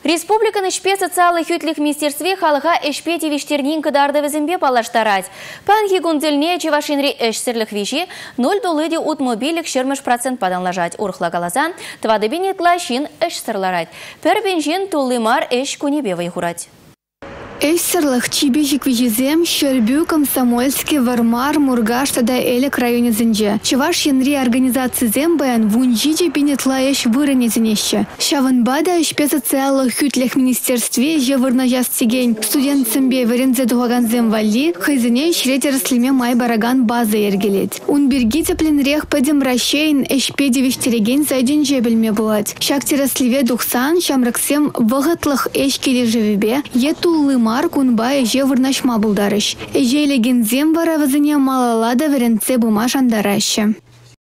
Республиканы шпе социалы хютлих министерстве халыға эшпе тивиштернин кыдарды візімбе палаштарать. Панхи гундельне чевашинри эшсерлих вижи 0 долыди утмобилик 60% паданлажать. Урхла галазан твадыбинет лашин эшсерларать. Пер бенжин тулымар эш кунебе вайхурать. Эшсерлых чибежик вижизем, Щербю, Комсомольский, Вармар, Мургаш, тада элек районе зенже. Чеваш янри организации зембаян вунжиде бинетла эш выранезенеще. Шаванбада эшпе социалых хютлях министерстве же вырнажас тигень. Студент зембе варензе дугаган земвали, хайзене шрете рослиме май бараган база ергелет. Он бергите пленрех падем ращейн эшпе девиштереген зайден жебельме булать. Шакти росливе духсан, шамраксем вагатлых эшкели живебе, етуллы Марк унбай же вырнашма булдарыш. Эжелеген земвара вазыне малалада веренце бумаш андараще.